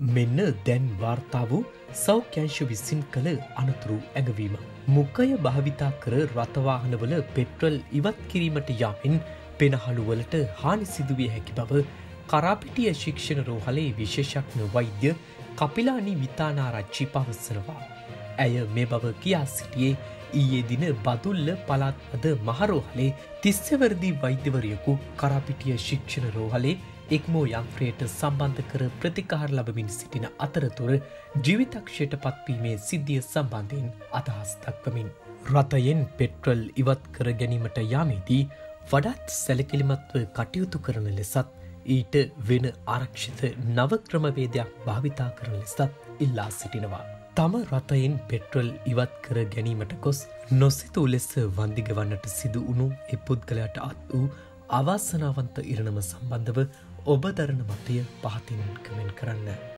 මෙන්න දැන් වාර්තා වූ සෞඛ්‍යංශ විසින් කළ අනතුරු ඇඟවීම. මුඛය භාවිතා කර රථවාහනවල පෙට්‍රල් ඉවත් කිරීමට යාමෙන් පෙනහළු වලට හානි සිදුවිය හැකි බව කරාපිටිය ශික්ෂණ රෝහලේ විශේෂඥ වෛද්‍ය කපිලානි විතානාරච්චි පවසනවා. ඇය මේ බව කියා සිටියේ ඊයේ දින බදුල්ල පළාත් අද මහරෝහලේ 30 වර්ධි වෛද්‍යවරියකු කරාපිටිය ශික්ෂණ රෝහලේ එක්මෝ යන්ත්‍රයට සම්බන්ධ කර ප්‍රතිකාර ලබමින් සිටින අතරතුර ජීවිතක්ෂයට පත්වීමේ සිද්ධිය සම්බන්ධයෙන් අදහස් දක්වමින් රථයෙන් පෙට්‍රල් ඉවත් කර ගැනීමට යාමේදී වඩාත් සැලකිලිමත්ව කටයුතු කරන ලෙසත් ඊට වෙන ආරක්ෂිත නව ක්‍රමවේදයක් භාවිතා කරන ලෙසත් ඉල්ලා සිටිනවා. තම රථයෙන් පෙට්‍රල් ඉවත් කර ගැනීමට ගොස් නොසිතූ ලෙස වන්දිගවන්නට සිදු වුණු ඒ පුද්ගලයාට අත් වූ අවාසනාවන්ත ඉරණම සම්බන්ධව ඔබ දරන මතය පහතින් කමෙන්ට් කරන්න.